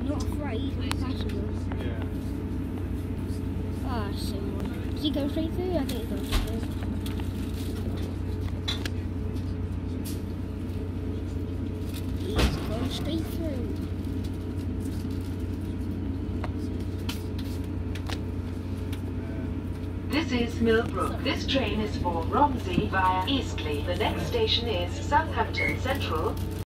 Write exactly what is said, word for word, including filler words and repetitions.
not afraid, he's passable. Yeah. Ah, so annoying. Does he go straight through? I think he goes straight through. He's going straight through. This is Millbrook. This train is for Romsey via Eastleigh. The next station is Southampton Central.